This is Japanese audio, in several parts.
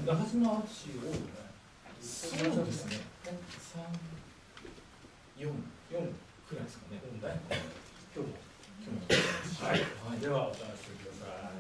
中島敦多いよね。 そうですね。3、4くらいですかね。今日も。 はい。ではお楽しみください。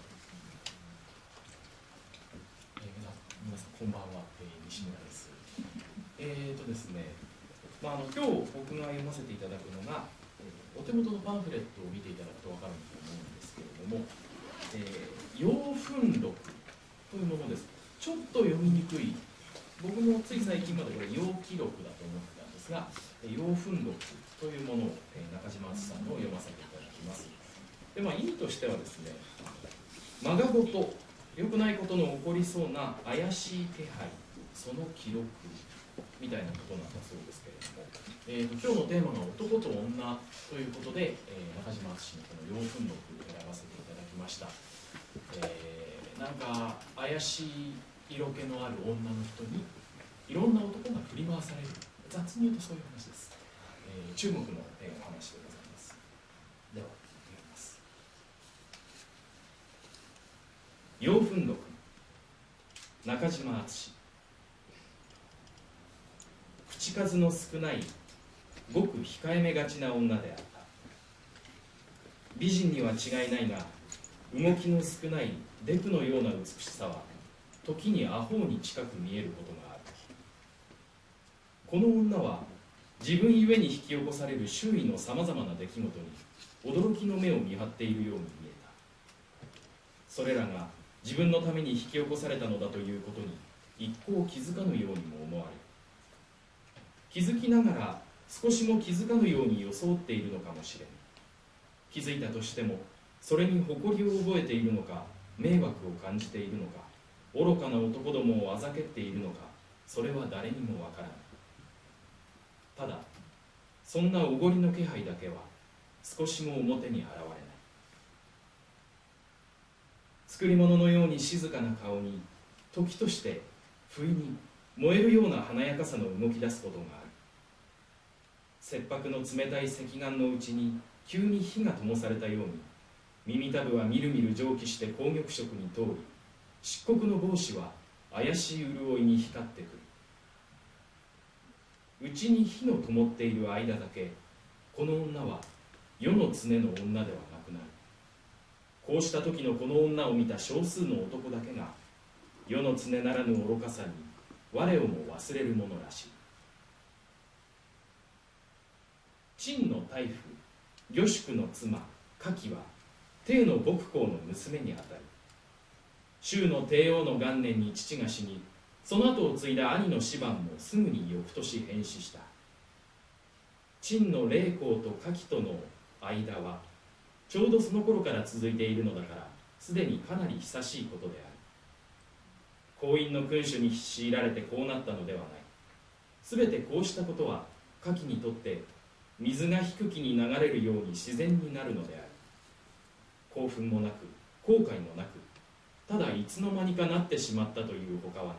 皆さんこんばんは、西村です。ですね。今日僕が読ませていただくのが、お手元のパンフレットを見ていただくと分かると思うんですけれども、陽憤録というものです。ちょっと読みにくい、僕もつい最近までこれ陽記録だと思ってたんですが、陽憤録というものを、中島敦さんのを読ませていただきます。で、意味としてはですね、まがごと良くないことの起こりそうな怪しい気配、その記録みたいなことなんだそうですけれども、今日のテーマが男と女ということで、中島敦のこの陽憤録を選ばせていただきました。なんか怪しい色気のある女の人にいろんな男が振り回される、雑に言うとそういう話です。中国の、お話でございます。では読みます。陽憤録、中島敦。口数の少ないごく控えめがちな女であった。美人には違いないが、動きの少ないデクのような美しさは時にアホに近く見えることがある。この女は自分ゆえに引き起こされる周囲のさまざまな出来事に驚きの目を見張っているように見えた。それらが自分のために引き起こされたのだということに一向気づかぬようにも思われる。気づきながら少しも気づかぬように装っているのかもしれん。気づいたとしてもそれに誇りを覚えているのか、迷惑を感じているのか、愚かな男どもをあざけっているのか、それは誰にもわからない。ただそんなおごりの気配だけは少しも表に現れない。作り物のように静かな顔に時として不意に燃えるような華やかさの動き出すことがある。切迫の冷たい赤眼のうちに急に火が灯されたように、耳たぶはみるみる蒸気して紅玉色に通り、漆黒の帽子は怪しい潤いに光ってくる。うちに火の灯っている間だけ、この女は世の常の女ではなくなる。こうした時のこの女を見た少数の男だけが、世の常ならぬ愚かさに我をも忘れるものらしい。陳の大夫魚宿の妻夏季は帝の牧公の娘にあたる。周の帝王の元年に父が死に、その後を継いだ兄の子番もすぐに翌年変死した。陳の霊公と夏季との間はちょうどその頃から続いているのだから、すでにかなり久しいことである。婚姻の君主に強いられてこうなったのではない。すべてこうしたことは夏季にとって水が低きに流れるように自然になるのである。興奮もなく後悔もなく、ただいつの間にかなってしまったというほかはない。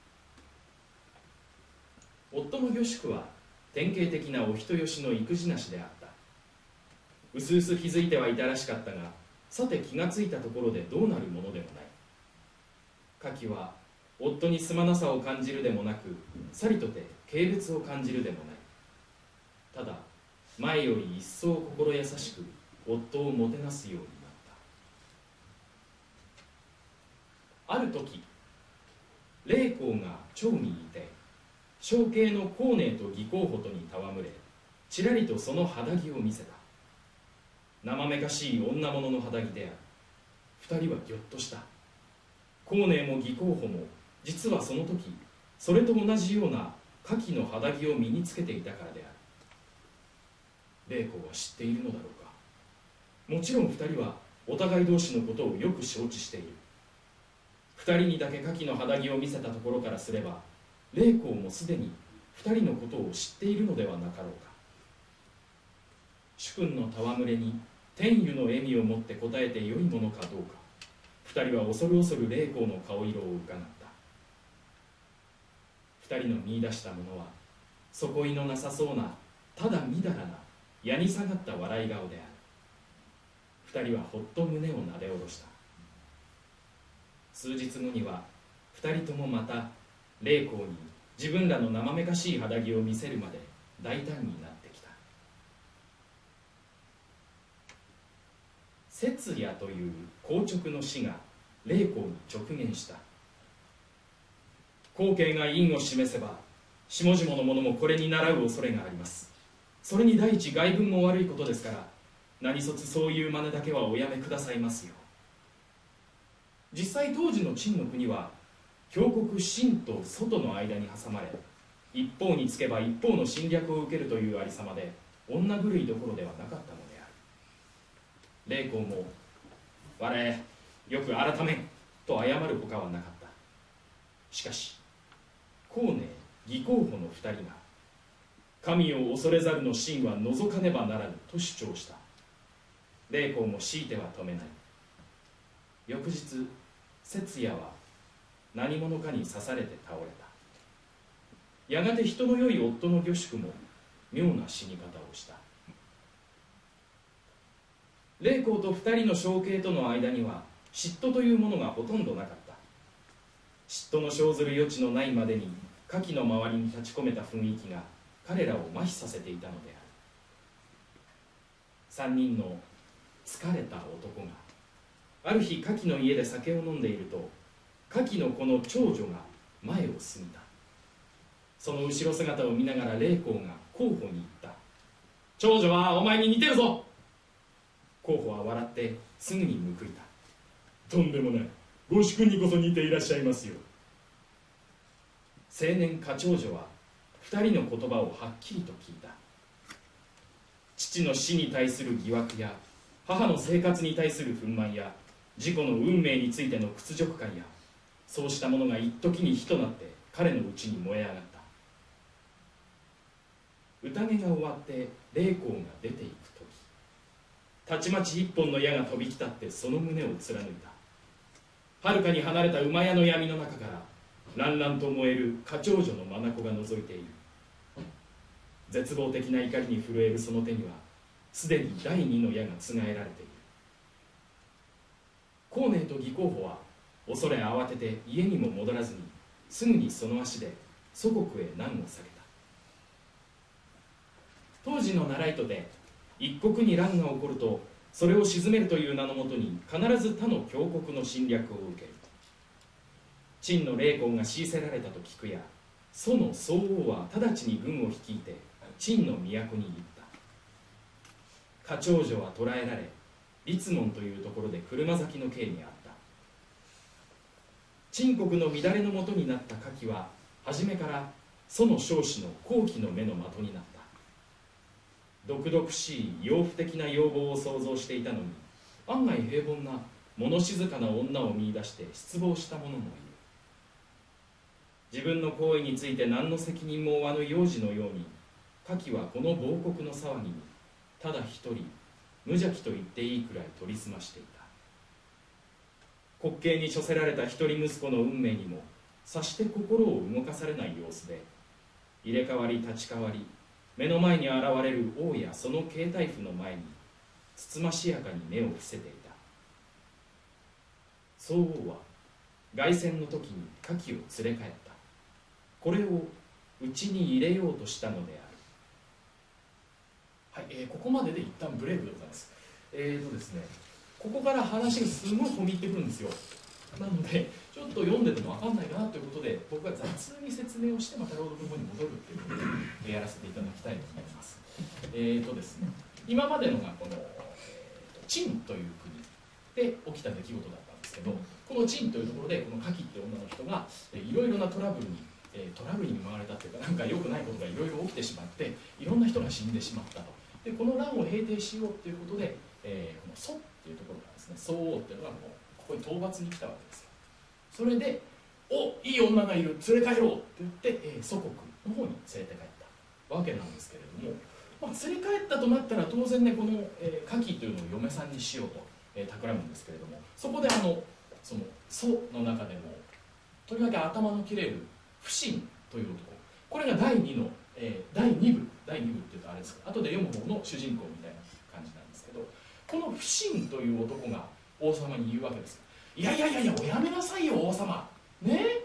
夫の魚宿は典型的なお人よしの育児なしであった。うすうす気づいてはいたらしかったが、さて気がついたところでどうなるものでもない。夏季は夫にすまなさを感じるでもなく、さりとて軽蔑を感じるでもない。ただ前より一層心優しく夫をもてなすようになった。ある時、霊公が町にいて、正慶の孔寧と義皇補とに戯れ、ちらりとその肌着を見せた。生めかしい女物の肌着である。二人はぎょっとした。孔寧も義皇補も実はその時それと同じような夏季の肌着を身につけていたからである。霊公は知っているのだろうか。もちろん二人はお互い同士のことをよく承知している。二人にだけ夏季の肌着を見せたところからすれば、霊公もすでに二人のことを知っているのではなかろうか。主君の戯れに天佑の笑みをもって答えてよいものかどうか、二人は恐る恐る霊公の顔色をうかがった。二人の見出したものは底意のなさそうな、ただみだらなやに下がった笑い顔である。二人はほっと胸をなで下ろした。数日後には二人ともまた霊光に自分らの生めかしい肌着を見せるまで大胆になってきた。節也という硬直の死が霊光に直言した。後継が因を示せば下々の者もこれに倣う恐れがあります。それに第一外聞も悪いことですから、何卒そういう真似だけはおやめくださいますよ。実際当時の陳の国は強国秦と外の間に挟まれ、一方につけば一方の侵略を受けるというありさまで、女狂いどころではなかったのである。霊光も我よく改めんと謝るほかはなかった。しかし孔明義候補の二人が神を恐れざるの秦は除かねばならぬと主張した。霊光も強いては止めない。翌日節也は何者かに刺されて倒れた。やがて人の良い夫の御宿も妙な死に方をした。霊光と二人の承継との間には嫉妬というものがほとんどなかった。嫉妬の生ずる余地のないまでに火器の周りに立ち込めた雰囲気が彼らを麻痺させていたのである。三人の疲れた男がある日火器の家で酒を飲んでいると、火器の子の長女が前を過ぎた。その後ろ姿を見ながら霊光が候補に言った。長女はお前に似てるぞ。候補は笑ってすぐに報いた。とんでもない、ご主君にこそ似ていらっしゃいますよ。青年家長女は二人の言葉をはっきりと聞いた。父の死に対する疑惑や母の生活に対する憤懣や自己の運命についての屈辱感や、そうしたものが一時に火となって彼のうちに燃え上がった。宴が終わって霊光が出ていく時、たちまち一本の矢が飛び来ってその胸を貫いた。はるかに離れた馬屋の闇の中から乱々と燃える家長女の眼が覗いている。絶望的な怒りに震えるその手にはすでに第二の矢がつがえられている。孔明と義候補は恐れ慌てて家にも戻らずに、すぐにその足で祖国へ難を避けた。当時の習いとで一国に乱が起こるとそれを鎮めるという名のもとに必ず他の強国の侵略を受ける。陳の霊光が強いせられたと聞くや、楚の宋王は直ちに軍を率いて陳の都に行った。家長女は捕らえられ、立門というところで車崎の刑にあった。陳国の乱れのもとになった火器は初めから楚の将士の好奇の目の的になった。毒々しい洋婦的な要望を想像していたのに、案外平凡な物静かな女を見出して失望した者もいる。自分の行為について何の責任も負わぬ幼児のように、火器はこの亡国の騒ぎにただ一人無邪気と言っていいくらい取り澄ましていた。滑稽に処せられた一人息子の運命にもさして心を動かされない様子で、入れ替わり立ち替わり、目の前に現れる王やその携帯譜の前につつましやかに目を伏せていた。宋王は凱旋の時に火器を連れ帰った。これを内に入れようとしたのである。はい、ここまでで一旦ブレイクでございます。ですね、ここから話がすごい込み入ってくるんですよ。なのでちょっと読んでても分かんないかなということで、僕が雑に説明をしてまた朗読の方に戻るっていうことでやらせていただきたいと思います。ですね、今までのがこの陳という国で起きた出来事だったんですけど、この陳というところでこの火器って女の人がいろいろなトラブルに見舞われたというか、なんか良くないことがいろいろ起きてしまって、いろんな人が死んでしまったと。でこの乱を平定しようということで、この蘇っていうところからですね、宋王っていうのがここに討伐に来たわけですよ。それで「お、いい女がいる、連れ帰ろう」って言って、祖国の方に連れて帰ったわけなんですけれども、連れ帰ったとなったら当然ね、この火器というのを嫁さんにしようと企むんですけれども、そこでその蘇の中でもとりわけ頭の切れる不信という男、これが第2部っていうとあれですが、後で読む方の主人公みたいな感じなんですけど、この不信という男が王様に言うわけです。いやいやいやいや、おやめなさいよ王様ね。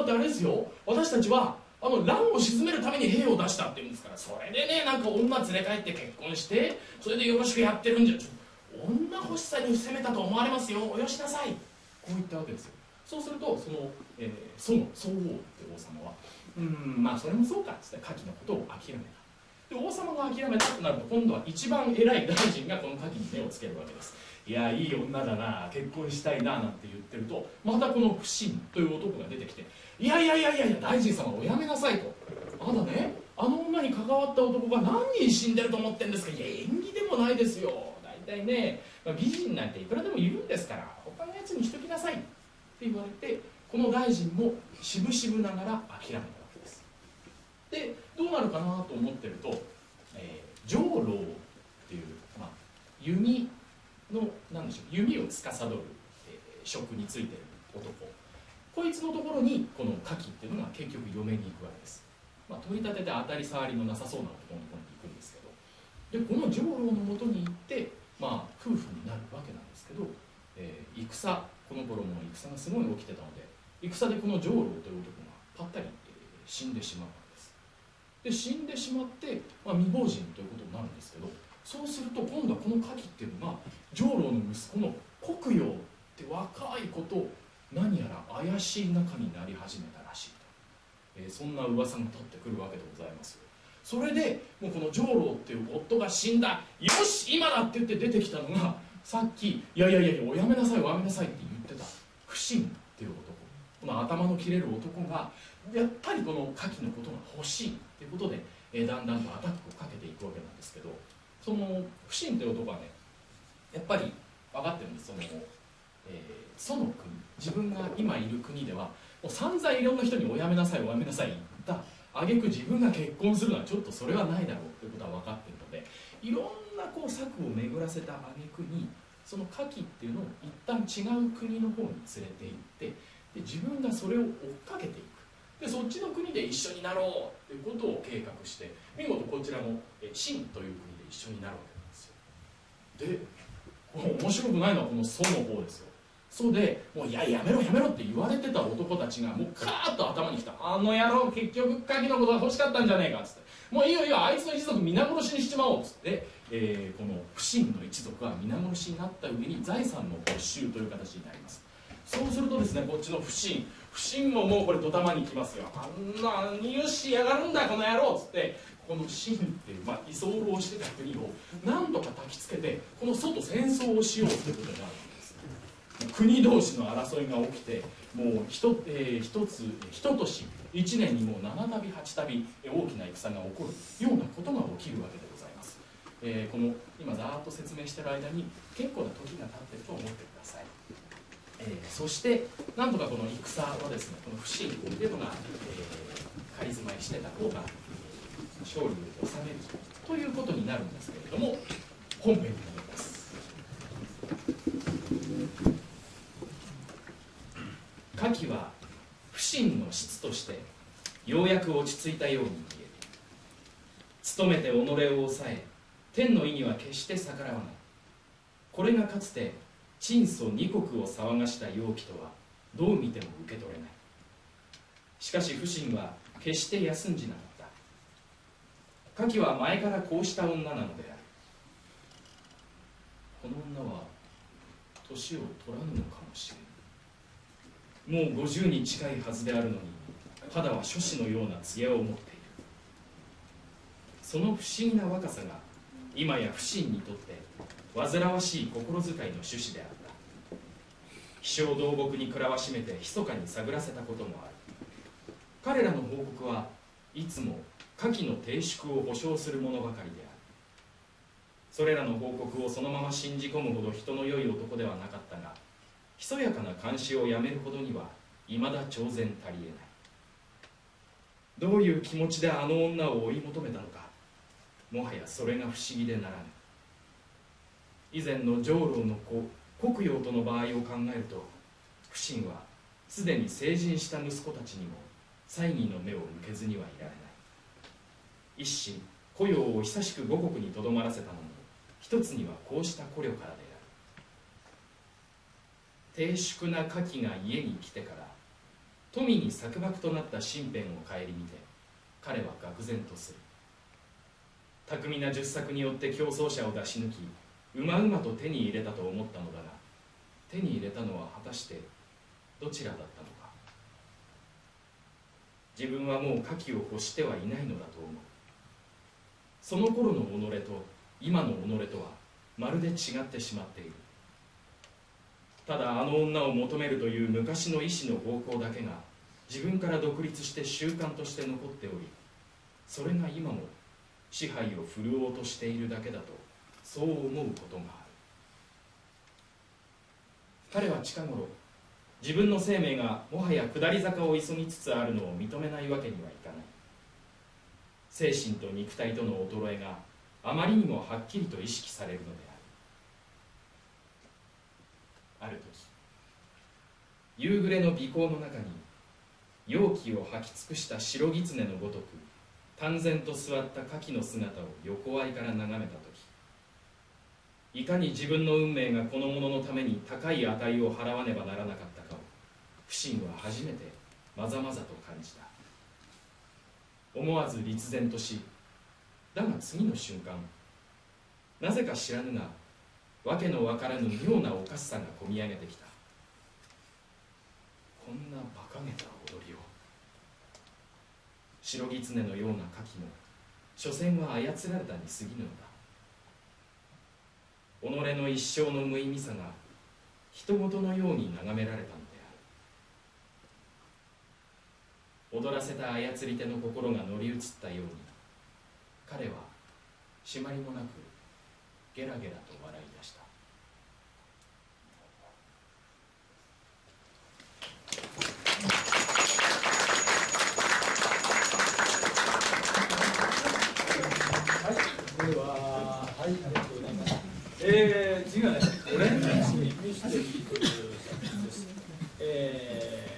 ってあれですよ、私たちは乱を鎮めるために兵を出したっていうんですから、それでねなんか女連れ帰って結婚してそれでよろしくやってるんじゃ、女欲しさに責めたと思われますよ、およしなさい、こう言ったわけですよ。そうするとその、宋王って王様はまあそれもそうかっつって牡蠣のことを諦めた。で王様が諦めたとなると、今度は一番偉い大臣がこの牡蠣に目をつけるわけです。いやいい女だな、結婚したいななんて言ってると、またこの不審という男が出てきて、いや大臣様おやめなさいと、あなたねあの女に関わった男が何人死んでると思ってんですか。いや縁起でもないですよ、大体ね、美人なんていくらでもいるんですから、他のやつにしときなさいって言われて、この大臣もしぶしぶながら諦めたわけです。でどうなるかなと思ってると、上老っていう、弓の何でしょう、弓を司る、職についてる男、こいつのところにこの牡蠣っていうのが結局嫁に行くわけです。取り立てて当たり障りのなさそうな男のところに行くんですけど、でこの上老のもとに行って、夫婦になるわけなんですけど、戦、この頃も戦がすごい起きてたので、戦でこの上老という男がぱったり、死んでしまうわけです。で死んでしまって、未亡人ということになるんですけど、そうすると今度はこの牡蠣っていうのが上老の息子の国陽って若い子と何やら怪しい仲になり始めたらしいと、そんな噂が立ってくるわけでございます。それでもうこの上老っていう夫が死んだ、よし今だって言って出てきたのが、さっきいやおやめなさいおやめなさいって言ってた不審っていう男、この頭の切れる男がやっぱりこの牡蠣のことが欲しいっていうことで、だんだんとアタックをかけていくわけなんですけど、その不審っていう男はねやっぱり分かってるんです。その国、自分が今いる国ではもう散々いろんな人におやめなさいおやめなさい言った挙句自分が結婚するのはちょっとそれはないだろうということは分かっているので、いろんな策を巡らせた挙句にその牡蠣っていうのを一旦違う国の方に連れて行って、で自分がそれを追っかけていく、でそっちの国で一緒になろうということを計画して、見事こちらも秦という国で一緒になるわけなんですよ。で面白くないのはこの宋の方ですよ。そうでもうやめろって言われてた男たちがもうカーッと頭にきた、あの野郎結局牡蠣のことが欲しかったんじゃねえかっつって、もういいよあいつの一族皆殺しにしちまおうっつって、この不審の一族は皆殺しになった上に財産の没収という形になります。そうするとですね、こっちの不審ももうこれドタマに来ますよ。あんな何をしやがるんだこの野郎っつって、この秦っていう、居候してた国をなんとか焚きつけてこの外戦争をしようということになるんです。国同士の争いが起きて、もう一年にもう7度8度大きな戦が起こるようなことが起きるわけでございます。この今ざーっと説明している間に結構な時が経っていると思ってください。そしてなんとかこの戦はですね、この不審というのが、仮住まいしてた方が勝利を収めるということになるんですけれども、本編に戻ります。牡蠣は不審の質としてようやく落ち着いたように見える。努めて己を抑え、天の意には決して逆らわない。これがかつて陳祖二国を騒がした妖気とはどう見ても受け取れない。しかし不審は決して休んじなかった。牡蠣は前からこうした女なのである。この女は年を取らぬのかもしれない。もう50に近いはずであるのに、肌は諸子のような艶を持っている。その不思議な若さが今や不審にとって煩わしい心遣いの趣旨であった。飛翔同木にくらわしめて密かに探らせたこともある。彼らの報告はいつも牡蠣の定粛を保証するものばかりである。それらの報告をそのまま信じ込むほど人の良い男ではなかったが、ひそやかな監視をやめるほどにはいまだ挑戦足りえない。どういう気持ちであの女を追い求めたのか、もはやそれが不思議でならぬ。以前の上老の子国陽との場合を考えると、不審はすでに成人した息子たちにも猜疑の目を向けずにはいられない。一心雇用を久しく五国にとどまらせたのも一つにはこうした考慮からである。低粛な牡蠣が家に来てから富に束縛となった身辺を顧みて彼は愕然とする。巧みな術策によって競争者を出し抜き、うまうまと手に入れたと思ったのだが、手に入れたのは果たしてどちらだったのか。自分はもう牡蠣を欲してはいないのだと思う。その頃の己と今の己とはまるで違ってしまっている。ただあの女を求めるという昔の意志の方向だけが自分から独立して習慣として残っており、それが今も支配を振るおうとしているだけだと、そう思うことがある。彼は近頃自分の生命がもはや下り坂を急ぎつつあるのを認めないわけにはいかない。精神と肉体との衰えがあまりにもはっきりと意識されるのである。ある時、夕暮れの鼻孔の中に容器を吐き尽くした白狐のごとく淡然と座った牡蠣の姿を横合いから眺めた時、いかに自分の運命がこの者のために高い値を払わねばならなかったかを不信は初めてまざまざと感じた。思わず立然とし、だが次の瞬間、なぜか知らぬがわけのわからぬ妙なおかしさがこみ上げてきた。こんな馬鹿げた踊りを。白狐のような牡蠣も所詮は操られたに過ぎぬのだ。己の一生の無意味さが人事のように眺められたのである。踊らせた操り手の心が乗り移ったように、彼は締まりもなくゲラゲラと笑い出した。 では、はい、ありがとうございます。次はね、オレンジのミステリーという作品です。